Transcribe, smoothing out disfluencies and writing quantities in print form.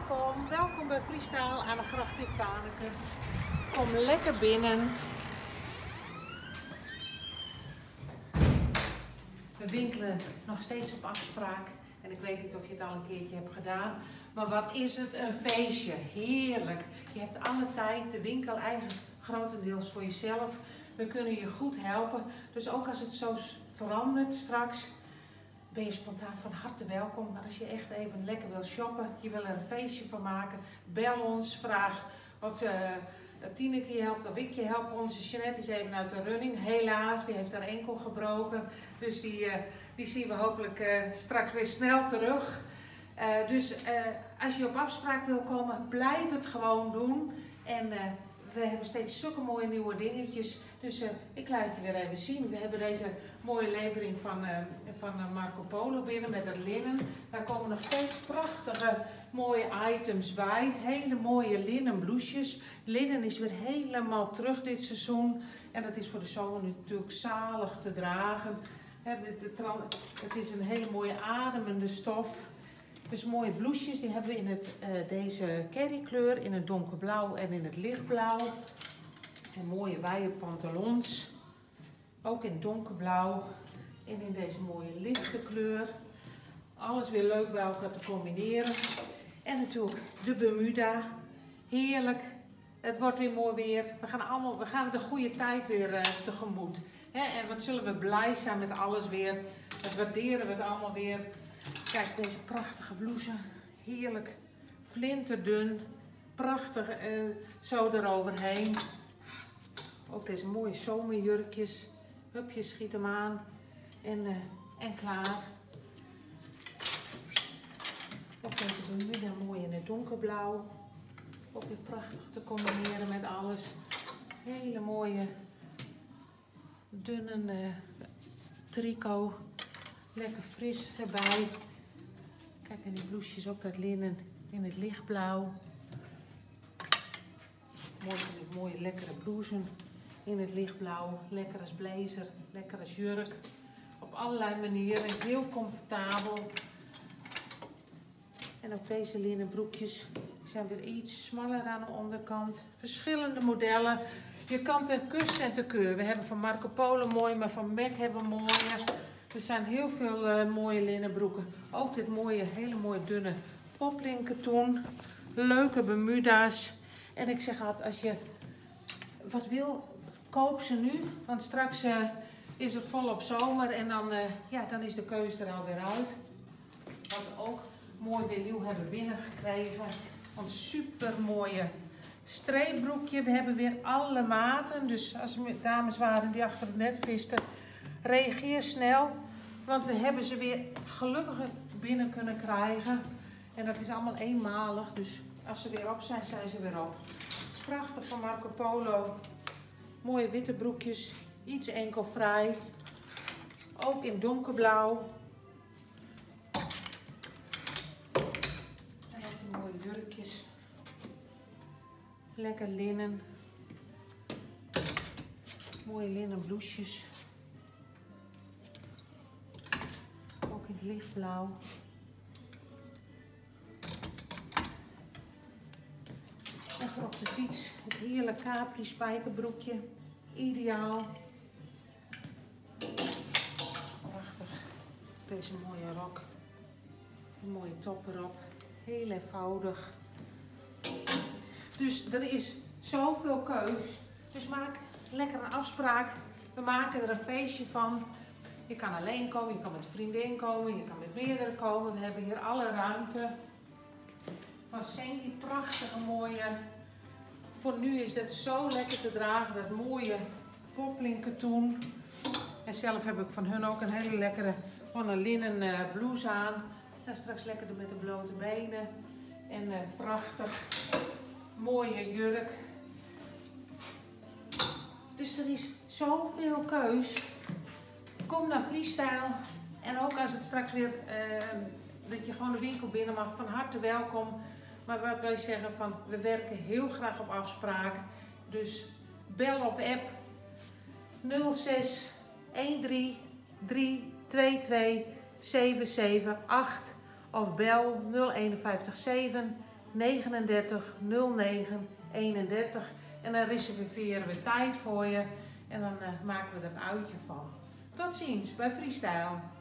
Welkom bij Freestyle aan de gracht in Franeker. Kom lekker binnen. We winkelen nog steeds op afspraak. En ik weet niet of je het al een keertje hebt gedaan. Maar wat is het een feestje. Heerlijk. Je hebt alle tijd, de winkel eigen grotendeels voor jezelf. We kunnen je goed helpen. Dus ook als het zo verandert straks, ben je spontaan van harte welkom. Maar als je echt even lekker wil shoppen, je wil er een feestje van maken, bel ons, vraag of Tineke je helpt of ik je help. Onze Jeanette is even uit de running, helaas, die heeft haar enkel gebroken. Dus die zien we hopelijk straks weer snel terug. Dus als je op afspraak wil komen, blijf het gewoon doen. En we hebben steeds zulke mooie nieuwe dingetjes. Dus ik laat je weer even zien. We hebben deze mooie levering van Marco Polo binnen met het linnen. Daar komen nog steeds prachtige mooie items bij. Hele mooie linnen blouses. Linnen is weer helemaal terug dit seizoen. En dat is voor de zomer natuurlijk zalig te dragen. Het is een hele mooie ademende stof. Dus mooie blouses, die hebben we in deze currykleur, in het donkerblauw en in het lichtblauw. En mooie wijde pantalons, ook in donkerblauw en in deze mooie lichte kleur. Alles weer leuk bij elkaar te combineren. En natuurlijk de Bermuda, heerlijk. Het wordt weer mooi weer. We gaan de goede tijd weer tegemoet. En wat zullen we blij zijn met alles weer. Dat waarderen we het allemaal weer. Kijk, deze prachtige blouse. Heerlijk. Flinterdun. Prachtig zo eroverheen. Ook deze mooie zomerjurkjes. Hup, je schiet hem aan. En klaar. Ook deze Bermuda mooi in het donkerblauw. Ook weer prachtig te combineren met alles. Hele mooie dunne tricot. Lekker fris erbij. Kijk, en die blouses ook dat linnen in het lichtblauw. Mooie lekkere blousen in het lichtblauw. Lekker als blazer, lekker als jurk. Op allerlei manieren, heel comfortabel. En ook deze linnen broekjes zijn weer iets smaller aan de onderkant. Verschillende modellen. Je kan ten kus en te keur. We hebben van Marco Polo mooi, maar van MAC hebben we mooie. Er zijn heel veel mooie linnen broeken. Ook dit mooie, hele mooie dunne poplinkkatoen. Leuke Bermuda's. En ik zeg altijd, als je wat wil, koop ze nu. Want straks is het volop zomer en dan is de keuze er alweer uit. Wat we ook mooi weer nieuw hebben binnengekregen. Een super mooie streepbroekje. We hebben weer alle maten. Dus als er dames waren die achter het net visten, reageer snel. Want we hebben ze weer gelukkig binnen kunnen krijgen. En dat is allemaal eenmalig. Dus als ze weer op zijn, zijn ze weer op. Prachtig van Marco Polo. Mooie witte broekjes. Iets enkelvrij. Ook in donkerblauw. En ook de mooie jurkjes. Lekker linnen. Mooie linnen blouses. Ook in het lichtblauw. Lekker op de fiets. Het heerlijk Capri spijkerbroekje. Ideaal. Prachtig. Deze mooie rok. Een mooie top erop. Heel eenvoudig. Dus er is zoveel keus. Dus maak lekker een afspraak. We maken er een feestje van. Je kan alleen komen, je kan met een vriendin komen, je kan met meerdere komen. We hebben hier alle ruimte. Van Sandy, prachtige mooie. Voor nu is dat zo lekker te dragen, dat mooie poplinkkatoen. En zelf heb ik van hun ook een hele lekkere een linnen blouse aan. En straks lekker met de blote benen. En prachtig mooie jurk. Dus er is zoveel keus. Kom naar Freestyle. En ook als het straks weer, dat je gewoon de winkel binnen mag, van harte welkom. Maar wat wij zeggen van, we werken heel graag op afspraak. Dus bel of app 06 13 322 778 of bel 051 7 39 09 31 en dan reserveren we tijd voor je en dan maken we er een uitje van. Tot ziens bij Freestyle.